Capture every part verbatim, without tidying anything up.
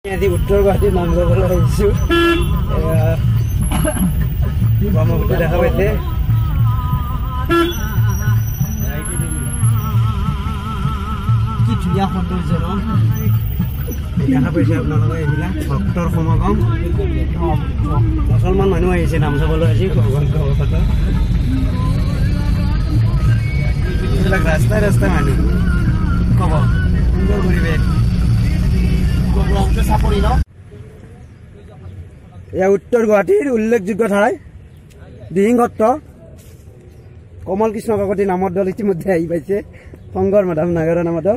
আজি উত্তৰ গুৱাহাটীৰ নাম যাবলৈ আহিছোঁ। ব্ৰহ্মপুত্ৰ দেখা পাইছে। কি ধুনীয়া সৌন্দৰ্য ন দেখা পাইছে আপোনালোকে। এইবিলাক ভক্তৰ সমাগম, মুছলমান মানুহ আহিছে নাম চাবলৈ আজি। এইবিলাক ৰাস্তাই ৰাস্তাই মানুহ ক'ব সুন্দৰ পৰিৱেশ। এয়া উত্তৰ গুৱাহাটীৰ উল্লেখযোগ্য ঠাই দিহিং সত্ৰ। কমল কৃষ্ণ কাকতি নামৰ দল ইতিমধ্যে আহি পাইছে। শংকৰ মাধৱ নাগাৰা নামৰ দল।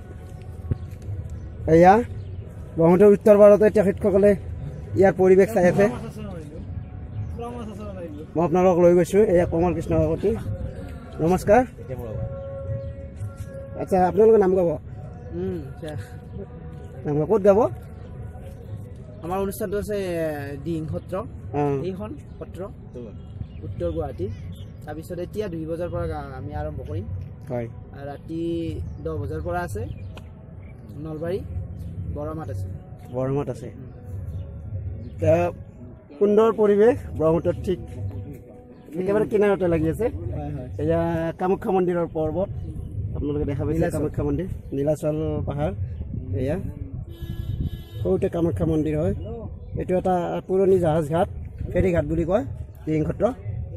এয়া ব্ৰহ্মপুত্ৰৰ উত্তৰ পাৰতে তেখেতসকলে ইয়াৰ পৰিৱেশ চাই আছে। মই আপোনালোকক লৈ গৈছোঁ। এয়া কমল কৃষ্ণ কাকতি। নমস্কাৰ। আচ্ছা, আপোনালোকে নাম গাব? নাম গাব ক'ত গাব? আমাৰ অনুষ্ঠানটো আছে দিহিং সত্ৰ, এইখন সত্ৰ উত্তৰ গুৱাহাটী। তাৰপিছত এতিয়া দুই বজাৰ পৰা আমি আৰম্ভ কৰিম। হয়, ৰাতি দহ বজাৰ পৰা আছে নলবাৰী বৰমাত আছে। বৰমাত আছে। সুন্দৰ পৰিৱেশ ব্ৰহ্মপুত্ৰৰ ঠিক একেবাৰে কিনাৰতে লাগি আছে। এয়া কামাখ্যা মন্দিৰৰ পৰ্বত আপোনালোকে দেখা পাইছে। কামাখ্যা মন্দিৰ, নীলাচল পাহাৰ। এয়া সৰুতে কামাখ্যা মন্দিৰ হয়। এইটো এটা পুৰণি জাহাজ ঘাট, ফেৰী ঘাট বুলি কয় দিহিং সত্ৰ।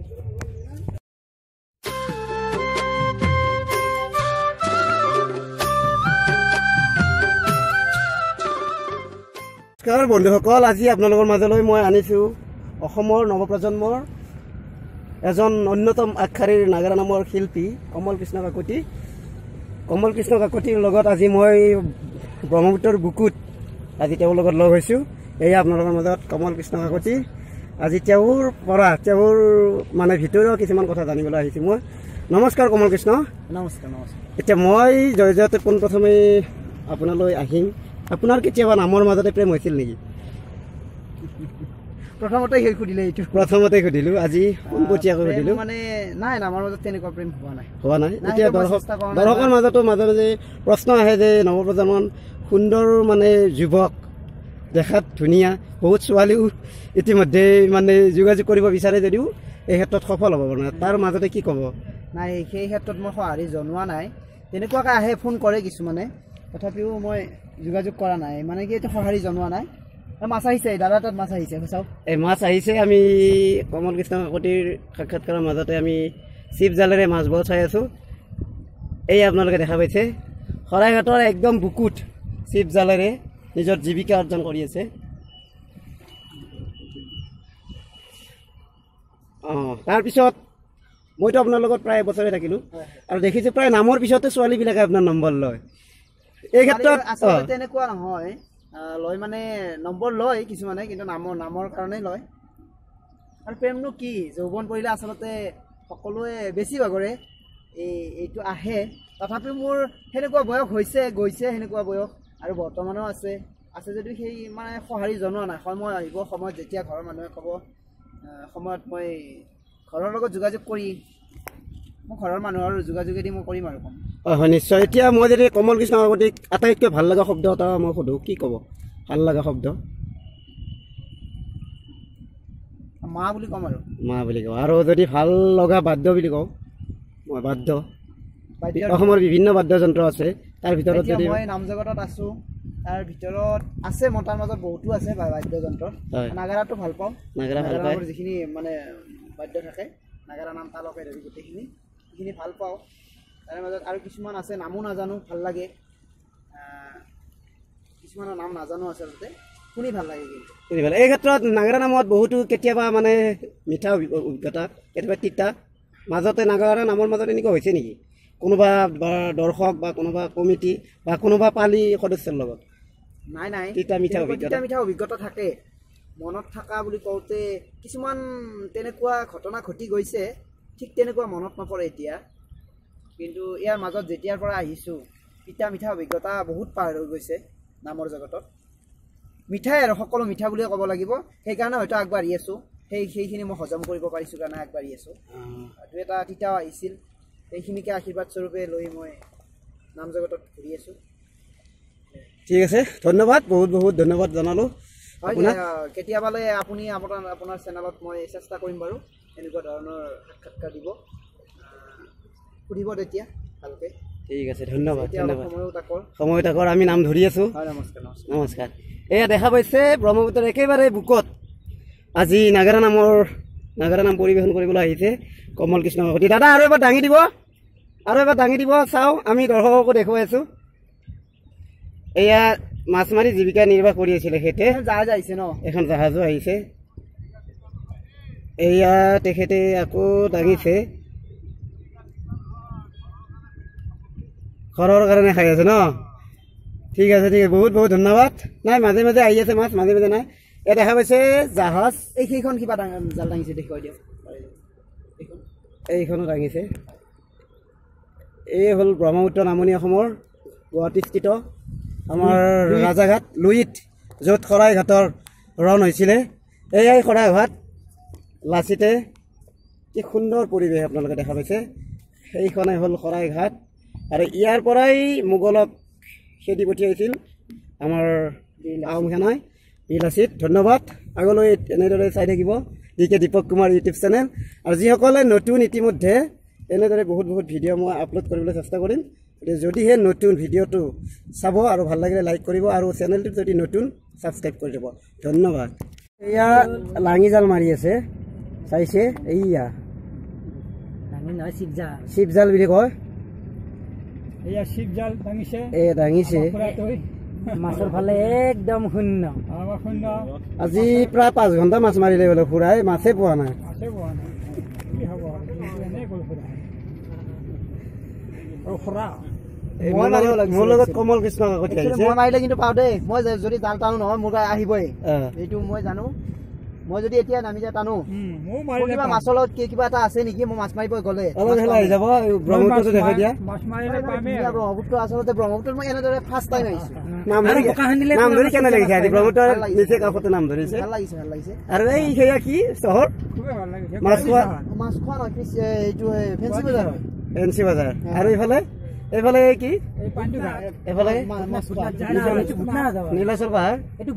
নমস্কাৰ বন্ধুসকল, আজি আপোনালোকৰ মাজলৈ মই আনিছোঁ অসমৰ নৱপ্ৰজন্মৰ এজন অন্যতম আগশাৰীৰ নাগাৰা নামৰ শিল্পী কমল কৃষ্ণ কাকতি। কমল কৃষ্ণ কাকতিৰ লগত আজি মই ব্ৰহ্মপুত্ৰৰ বুকুত আজি তেওঁৰ লগত লগ হৈছোঁ। এয়া আপোনালোকৰ মাজত কমল কৃষ্ণ কাকতি। আজি তেওঁৰ পৰা তেওঁৰ মানে ভিতৰুৱা কিছুমান কথা জানিবলৈ আহিছোঁ মই। নমস্কাৰ কমল কৃষ্ণ। নমস্কাৰ। নমস্কাৰ। এতিয়া মই জয়জয়তে পোনপ্ৰথমে আপোনালৈ আহিম। আপোনাৰ কেতিয়াবা নামৰ মাজতে প্ৰেম হৈছিল নেকি? প্ৰথমতে সেই সুধিলে এইটো প্ৰথমতে সুধিলোঁ, আজি পোনপটীয়াকৈ সুধিলোঁ। মানে নাই, নামৰ মাজত তেনেকুৱা প্ৰেম হোৱা নাই। হোৱা নাই। এতিয়া দৰ্শক দৰ্শকৰ মাজতো মাজে মাজে প্ৰশ্ন আহে যে নৱপ্ৰজন্মৰ সুন্দৰ মানে যুৱক, দেখাত ধুনীয়া, বহুত ছোৱালীও ইতিমধ্যে মানে যোগাযোগ কৰিব বিচাৰে যদিও এই ক্ষেত্ৰত সফল হ'ব পৰা নাই। তাৰ মাজতে কি ক'ব? নাই, সেই ক্ষেত্ৰত মই সঁহাৰি জনোৱা নাই। তেনেকুৱাকৈ আহে, ফোন কৰে কিছুমানে, তথাপিও মই যোগাযোগ কৰা নাই। মানে কি এইটো সঁহাৰি জনোৱা নাই। মাছ আহিছে, দাদা তাত মাছ আহিছে, চাওক এই মাছ আহিছে। আমি কমল কৃষ্ণ কাকতিৰ সাক্ষাৎকাৰৰ মাজতে আমি চিপ জালেৰে মাছবোৰ চাই আছোঁ। এই আপোনালোকে দেখা পাইছে শৰাইঘাটৰ একদম বুকুত চিপ জালেৰে নিজৰ জীৱিকা অৰ্জন কৰি আছে। অঁ, তাৰপিছত মইতো আপোনাৰ লগত প্ৰায় এবছৰে থাকিলোঁ আৰু দেখিছোঁ প্ৰায় নামৰ পিছতে ছোৱালীবিলাকে আপোনাৰ নম্বৰ লয়। এই ক্ষেত্ৰত তেনেকুৱা নহয়, লয় মানে নম্বৰ লয় কিছুমানে, কিন্তু নামৰ নামৰ কাৰণেই লয়। আৰু প্ৰেমনো কি, যৌৱন পৰিলে আচলতে সকলোৱে বেছিভাগৰে এই এইটো আহে। তথাপিও মোৰ সেনেকুৱা বয়স হৈছে, গৈছে সেনেকুৱা বয়স, আৰু বৰ্তমানো আছে আছে যদিও সেই মানে সঁহাৰি জনোৱা নাই। সময় আহিব, সময়ত যেতিয়া ঘৰৰ মানুহে ক'ব, সময়ত মই ঘৰৰ লগত যোগাযোগ কৰি মোৰ ঘৰৰ মানুহৰ যোগাযোগেদি মই কৰিম আৰু ক'ম। হয় হয়, নিশ্চয়। এতিয়া মই যদি কমল কৃষ্ণ কাকতিক আটাইতকৈ ভাল লগা শব্দ এটা মই সোধোঁ, কি ক'ব? ভাল লগা শব্দ মা বুলি ক'ম। আৰু মা বুলি কওঁ। আৰু যদি ভাল লগা বাদ্য বুলি কওঁ, মই বাদ্য, অসমৰ বিভিন্ন বাদ্যযন্ত্ৰ আছে, তাৰ ভিতৰত যদি মই নাম জগতত আছোঁ, তাৰ ভিতৰত আছে মতাৰ মাজত বহুতো আছে বাদ্যযন্ত্ৰ। নাগাৰাটো ভাল পাওঁ। নাগাৰা ভাল পায়, যিখিনি মানে বাদ্য থাকে, নাগাৰা নাম তালকে ধৰি গোটেইখিনি সেইখিনি ভাল পাওঁ। তাৰে মাজত আৰু কিছুমান আছে, নামো নাজানো, ভাল লাগে। কিছুমানৰ নাম নাজানো আচলতে, শুনি ভাল লাগে। কিন্তু শুনি ভাল। এই ক্ষেত্ৰত নাগাৰা নামত বহুতো কেতিয়াবা মানে মিঠা অভিজ্ঞতা, কেতিয়াবা তিতা, মাজতে নাগাৰা নামৰ মাজত এনেকুৱা হৈছে নেকি কোনোবা বা দৰ্শক বা কোনোবা কমিটি বা কোনোবা পালি সদস্যৰ লগত? নাই নাই, তিতা মিঠা অভিজ্ঞতা তিতা মিঠা অভিজ্ঞতা থাকে। মনত থকা বুলি কওঁতে কিছুমান তেনেকুৱা ঘটনা ঘটি গৈছে, ঠিক তেনেকুৱা মনত নপৰে এতিয়া। কিন্তু ইয়াৰ মাজত যেতিয়াৰ পৰা আহিছোঁ, তিতা মিঠা অভিজ্ঞতা বহুত পাৰ হৈ গৈছে নামৰ জগতত। মিঠাই আৰু সকলো মিঠা বুলিয়ে ক'ব লাগিব। সেইকাৰণে হয়তো আগবাঢ়ি আছোঁ। সেই সেইখিনি মই হজম কৰিব পাৰিছোঁ কাৰণে আগবাঢ়ি আছোঁ। দুই এটা তিতাও আহিছিল, সেইখিনিকে আশীৰ্বাদ স্বৰূপে লৈ মই নাম জগতত ঘূৰি আছোঁ। ঠিক আছে ধন্যবাদ বহুত বহুত ধন্যবাদ জনালো হয় আপোনাক কেতিয়াবালৈ আপুনি আপোনাৰ আপোনাৰ চেনেলত মই চেষ্টা কৰিম বাৰু এনেকুৱা ধৰণৰ সাক্ষাৎকাৰ দিব সুধিব তেতিয়া ভালকৈ ঠিক আছে ধন্যবাদ এতিয়া অলপ ধন্যবাদ সময়ো তাকৰ সময় তাকৰ আমি নাম ধৰি আছো হয় নমস্কাৰ নমস্কাৰ নমস্কাৰ এয়া দেখা পাইছে ব্ৰহ্মপুত্ৰৰ একেবাৰে বুকত আজি নাগাৰা নামৰ নাগাৰা নাম পৰিৱেশন কৰিবলৈ আহিছে কমল কৃষ্ণ কাকতি দাদা আৰু এবাৰ দাঙি দিব আৰু এবাৰ দাঙি দিব চাওঁ আমি দৰ্শককো দেখুৱাই আছো এয়া মাছ মাৰি জীৱিকা নিৰ্বাহ কৰি আছিলে তেখেতে জাহাজ আহিছে ন এখন জাহাজো আহিছে এয়া তেখেতে আকৌ দাঙিছে ঘৰৰ কাৰণে খাই আছে ন ঠিক আছে ঠিক আছে বহুত বহুত ধন্যবাদ নাই মাজে মাজে আহি আছে মাছ মাজে মাজে নাই এয়া দেখা পাইছে জাহাজ এই সেইখন কিবা ডাঙৰ জাল দাঙিছে দেখুৱাই দিয়ক এইখন এইখনো দাঙিছে এই হ'ল ব্ৰহ্মপুত্ৰ নামনি অসমৰ গুৱাহাটীস্থিত আমাৰ ৰাজাঘাট লুইত য'ত শৰাইঘাটৰ ৰণ হৈছিলে এয়াই শৰাইঘাট লাচিতে কি সুন্দৰ পৰিৱেশ আপোনালোকে দেখা পাইছে সেইখনে হ'ল শৰাইঘাট আৰু ইয়াৰ পৰাই মোগলক খেদি পঠিয়াইছিল আমাৰ আহোম সেনাই বীৰ লাচিত ধন্যবাদ আগলৈ এনেদৰে চাই থাকিব D K Deepak Kumar YouTube channel আৰু যিসকলে নতুন ইতিমধ্যে এনেদৰে বহুত বহুত ভিডিঅ' মই আপলোড কৰিবলৈ চেষ্টা কৰিম যদিহে নতুন ভিডিঅ'টো চাব আৰু ভাল লাগিলে লাইক কৰিব আৰু চেনেলটোত যদি নতুন ছাবস্ক্ৰাইব কৰি দিব ধন্যবাদ এয়া লাঙি জাল মাৰি আছে চাইছে এইয়া ডাঙৰ নহয় শিৱজাল শিৱজাল বুলি কয় এয়া শিৱজাল দাঙিছে এ দাঙিছে মাছৰ ফালে একদম শূন্য শূন্য আজি প্ৰায় পাঁচ ঘণ্টা মাছ মাৰিলে বোলে ফুৰাই মাছে পোৱা নাই মাছে পোৱা নাই কি হ'ব এনেই গ'ল ফুৰাই আৰু খুৰা মোৰ লগত কমল কৃষ্ণ কাকতি আহিছে মই মাৰিলে কিন্তু পাওঁ দেই মই যদি জাল টানো নহয় মোৰ আহিবই অ এইটো মই জানো মই যদি এতিয়া নামি যায় টানো কিবা মাছৰ লগত কিবা এটা আছে নেকি মই মাছ মাৰিব গ'লে অলপ হেলা আহি যাব ব্ৰহ্মপুত্ৰটো দেখাই দিয়া ব্ৰহ্মপুত্ৰ আচলতে ব্ৰহ্মপুত্ৰত মই এনেদৰে ফাৰ্ষ্ট টাইম আহিছো নাম ধৰি নাম ধৰি কেনে লাগিছে আজি ব্ৰহ্মপুত্ৰৰ নিচে কাষতে নাম ধৰিছে ভাল লাগিছে ভাল লাগিছে আৰু এই সেয়া কি চহৰ মাছ খোৱা মাছ খোৱা নহয় এইটো ফেঞ্চি বজাৰ হয় ফেঞ্চি বজাৰ আৰু এইফালে এইফালে কি এইফালে নীলাচল পাহাৰ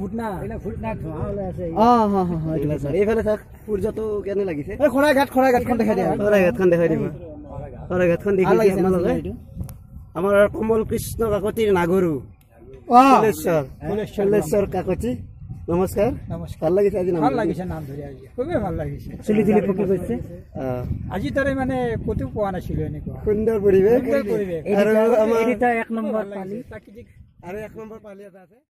এইফালে চাওক সূৰ্যটো কেনে লাগিছে শৰাইঘাট শৰাইঘাটখন দেখাই দিয়া শৰাইঘাটখন দেখাই দিব শৰাইঘাটখন দেখিছে আপোনালোকে আমাৰ কমল কৃষ্ণ কাকতিৰ নাগৰু ফুলেশ্বৰ ফুলেশ্বৰ কাকতি নমস্কাৰ ভাল লাগিছে আজি ভাল লাগিছে নাম ধৰি আজি খুবেই ভাল লাগিছে চুলি চুলি পকি গৈছে আজি তাৰে মানে ক'তো পোৱা নাছিলো এনেকুৱা সুন্দৰ পৰিৱেশ আৰু আমাৰ এক নম্বৰ পালি আৰু এক নম্বৰ পালি এটা আছে